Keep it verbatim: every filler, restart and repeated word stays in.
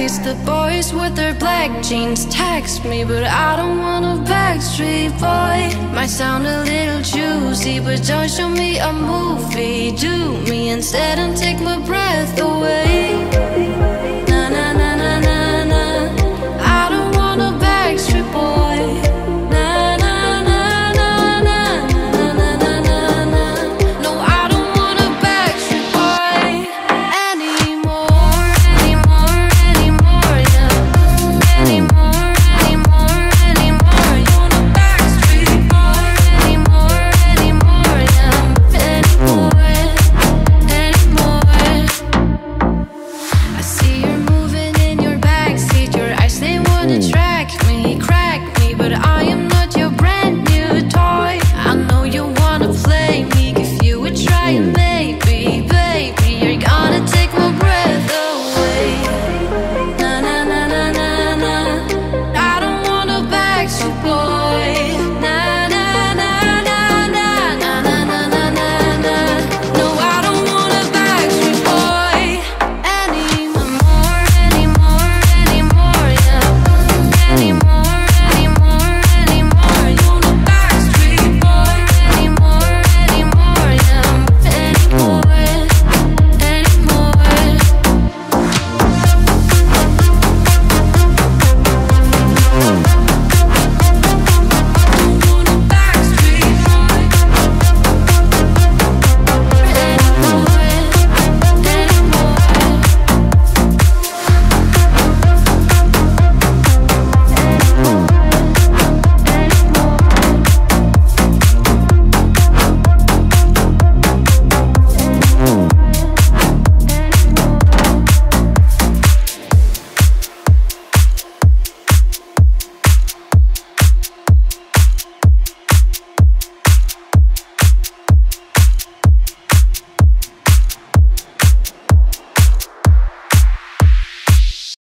backseats, the boys with their black jeans text me, but I don't want a backstreet boy. Might sound a little juicy, but don't show me a movie. Do me instead and take my breath